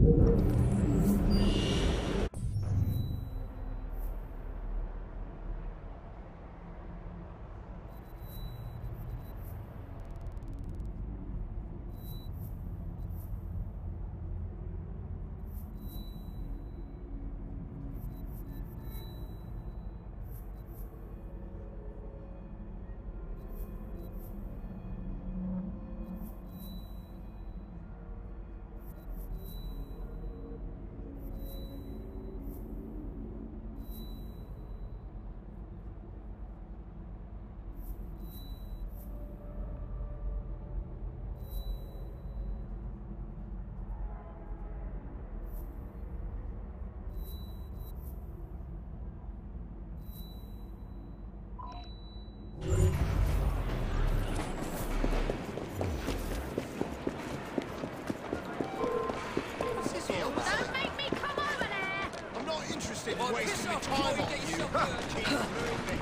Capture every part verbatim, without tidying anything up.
Wasting my time on you. Keep moving.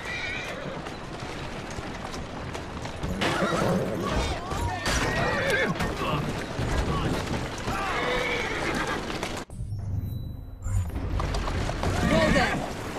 Roll them.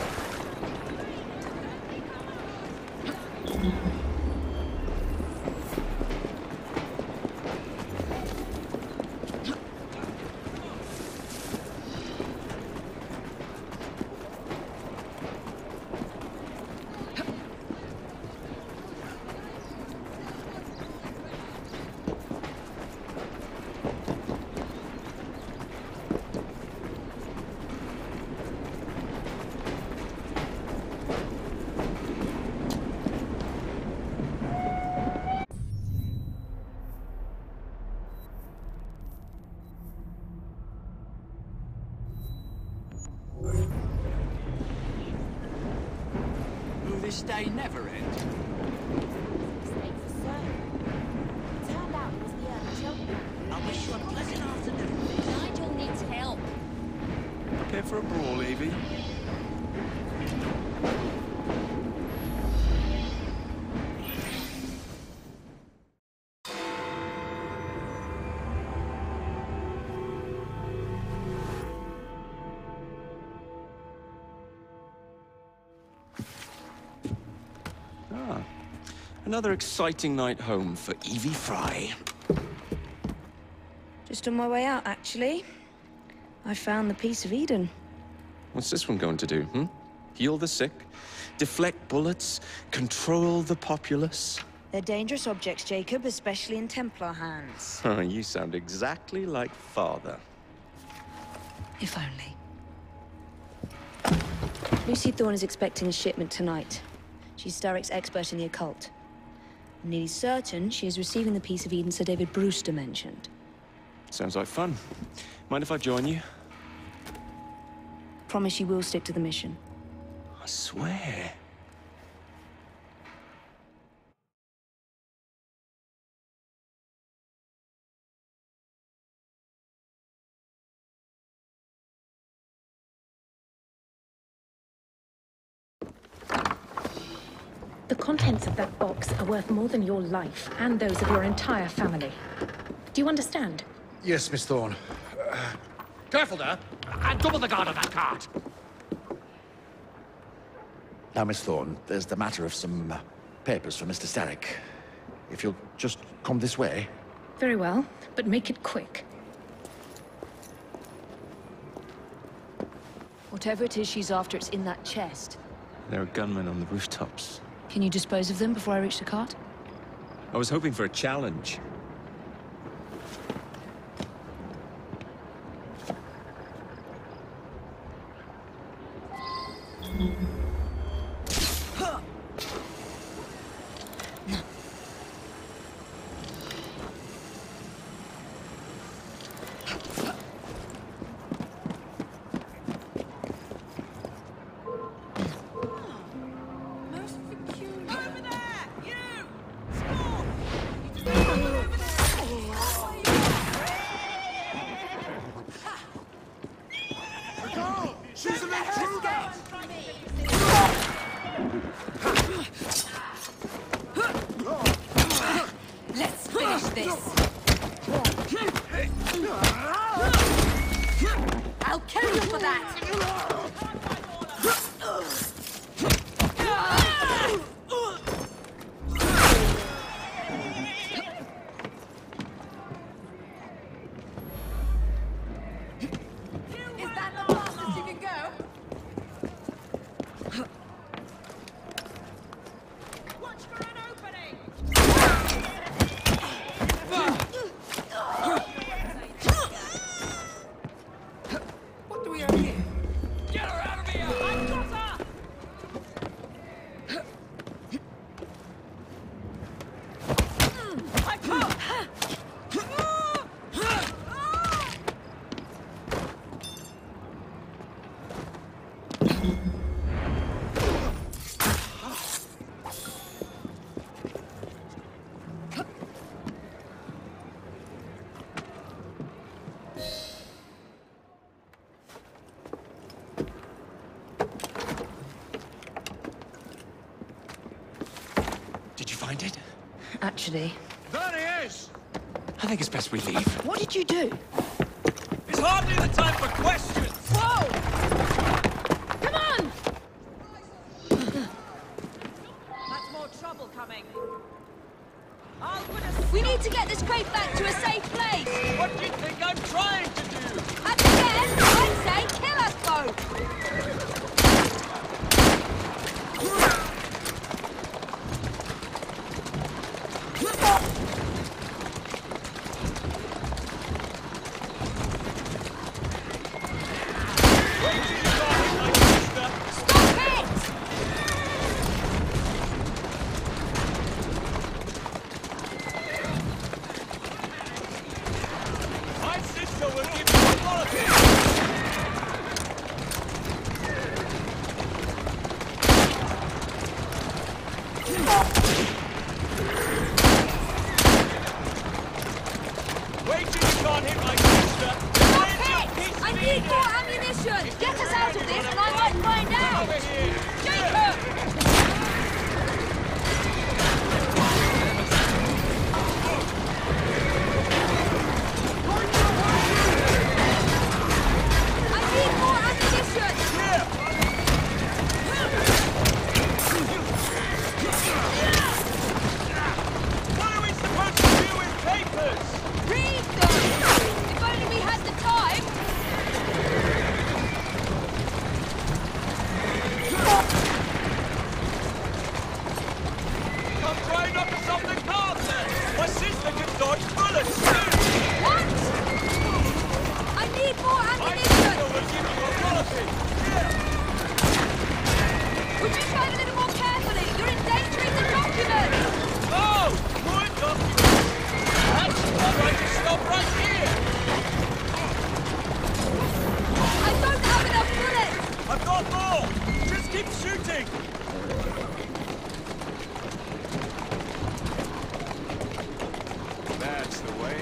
Will this day never end? Turned out it was the Earl Chiltern. I wish you a pleasant afternoon. Nigel needs help. Prepare for a brawl, Evie. Ah, another exciting night home for Evie Fry. Just on my way out, actually. I found the Piece of Eden. What's this one going to do, hmm? Heal the sick, deflect bullets, control the populace? They're dangerous objects, Jacob, especially in Templar hands. Oh, you sound exactly like Father. If only. Lucy Thorne is expecting a shipment tonight. She's Starrick's expert in the occult. I'm nearly certain she is receiving the Piece of Eden Sir David Brewster mentioned. Sounds like fun. Mind if I join you? Promise you will stick to the mission. I swear. The contents of that box are worth more than your life and those of your entire family. Do you understand? Yes, Miss Thorne. Uh, careful there! And double the guard on that cart! Now, Miss Thorne, there's the matter of some uh, papers for Mister Starrick. If you'll just come this way. Very well, but make it quick. Whatever it is she's after, it's in that chest. There are gunmen on the rooftops. Can you dispose of them before I reach the cart? I was hoping for a challenge. She's an intruder! find it? Actually, There he is! I think it's best we leave. what did you do? It's hardly the time for questions! Whoa! Come on! That's more trouble coming. I'll put a We need to get this crate back to a safe place. What do you think I'm trying to do? At the end, I'd say kill us both. Wait till you got him, my sister! Stop it! My sister will give you a lot Wait till you can't hit my sister! Stop Find your it! piece I of need Eden. more ammunition. Get us out of this, and I might find out. Over here! Jacob! I need more ammunition. Here! What are we supposed to do with papers? Read them. If only we had the time. I'm trying not to stop the car then! My sister can dodge bullets too! What? I need more My sister ammunition. will give you a walloping! Here! Would you try a little more carefully? You're endangering the documents. Oh! Good documents! Actually, I'd like to stop right here! I don't have enough bullets. I've got more! Just keep shooting! That's the way.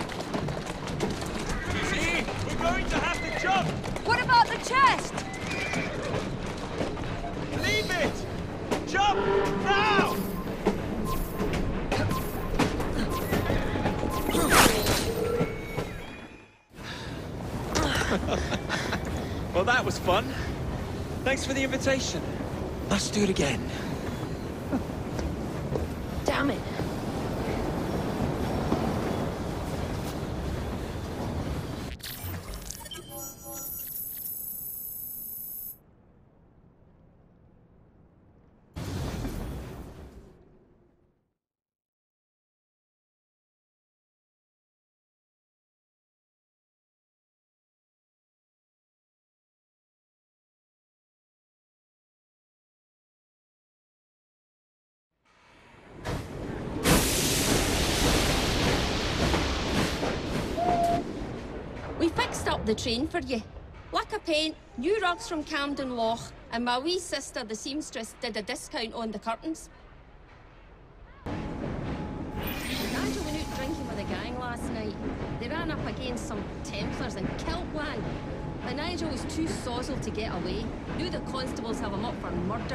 See? We're going to have to jump! What about the chest? Leave it! Jump! Now! Well, that was fun. Thanks for the invitation. Let's do it again. Damn it. We fixed up the train for you. Lack of paint, new rugs from Camden Loch, and my wee sister, the seamstress, did a discount on the curtains. Nigel went out drinking with a gang last night. They ran up against some Templars in Kiltwan. But Nigel was too sozzled to get away. Knew the constables have him up for murder.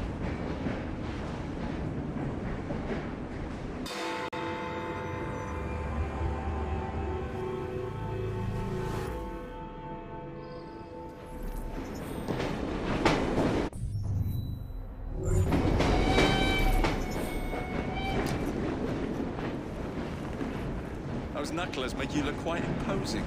Those knucklers make you look quite imposing.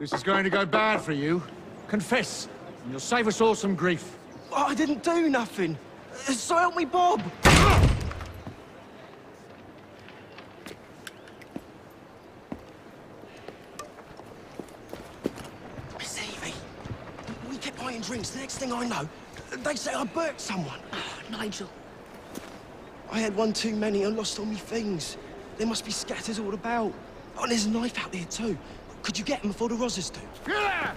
This is going to go bad for you. Confess, and you'll save us all some grief. Oh, I didn't do nothing. So help me, Bob. Miss Evie, we kept buying drinks. The next thing I know, they say I burnt someone. Oh, Nigel. I had one too many and lost all my things. They must be scattered all about. Oh, and there's a knife out there too. Could you get them before the Rozzers do? Yeah!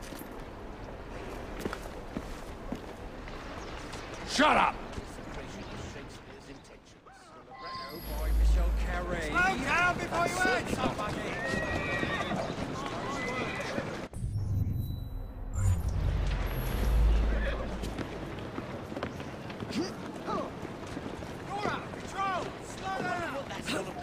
Shut up! Slow down before you hurt somebody! You're out of control! Slow down! What that's all about.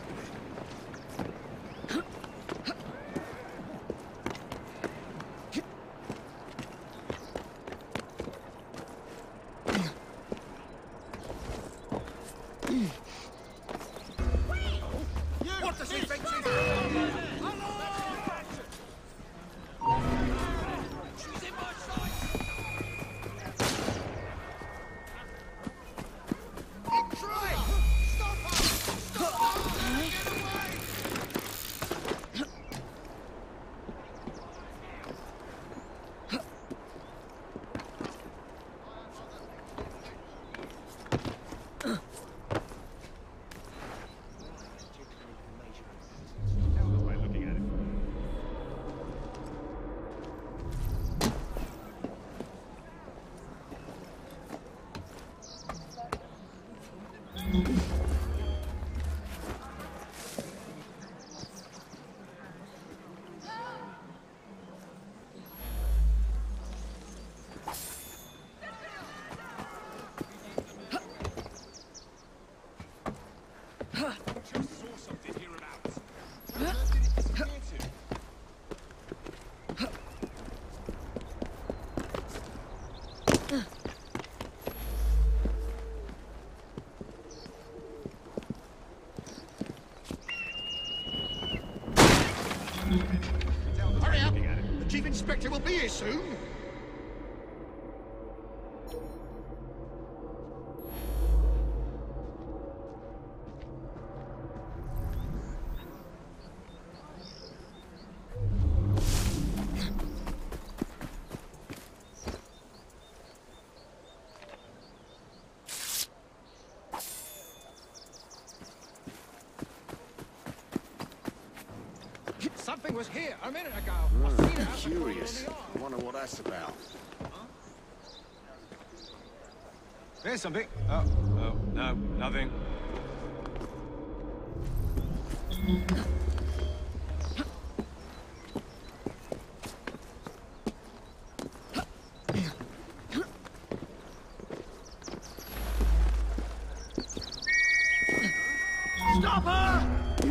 What does he think she's doing? She's in my sight! Try! Stop her! Stop her! Get away! Hurry up! The Chief Inspector will be here soon. Something was here a minute ago. I've seen it out the corner Curious. of the eye. I wonder what that's about. There's something. Oh, oh, no, nothing. Stop her!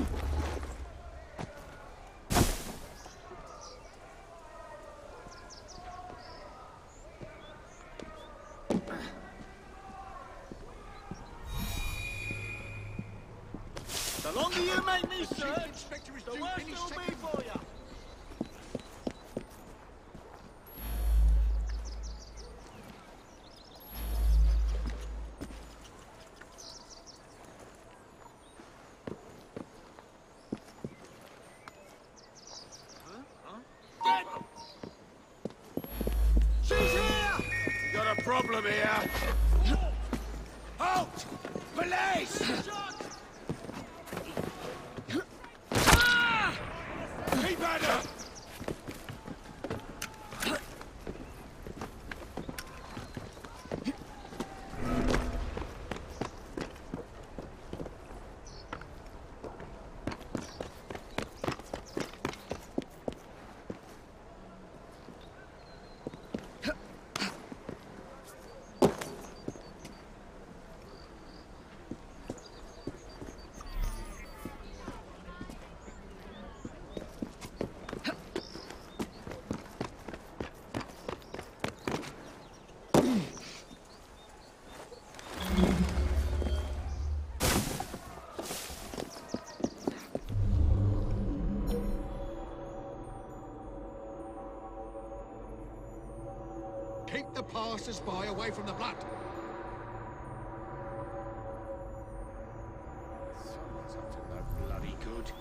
The longer you make me search, Inspector is the due worse any it'll be second. for you. She's here! Got a problem here. Halt! Police! Keep at her! Keep the passers-by away from the blood. Someone's up to no bloody good.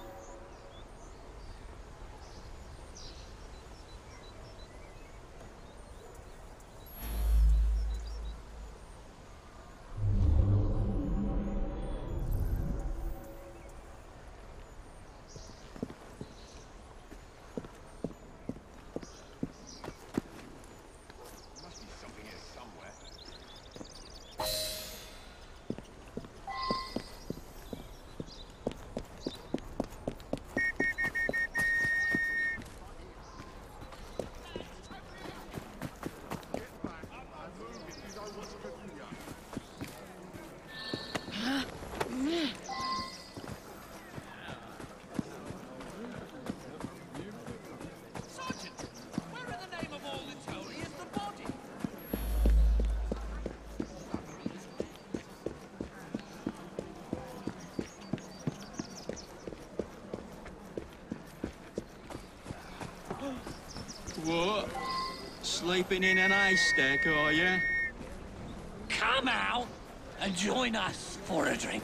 What? Sleeping in an haystack, are you? Come out and join us for a drink.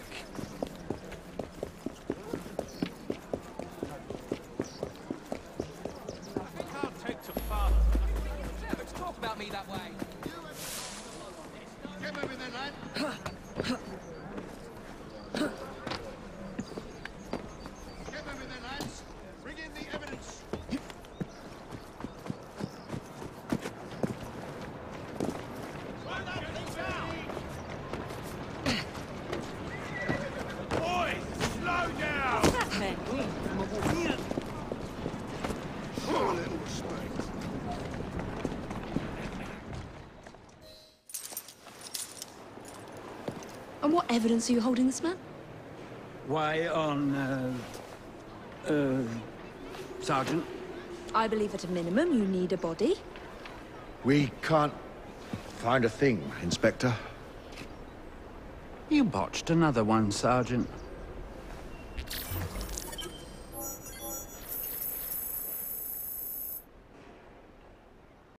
I can't take to father. Never talk about me that way. Get moving then, lad. Get moving then, lads. Bring in the evidence. And what evidence are you holding this man? Why on, uh, uh, Sergeant? I believe at a minimum you need a body. We can't find a thing, Inspector. You botched another one, Sergeant.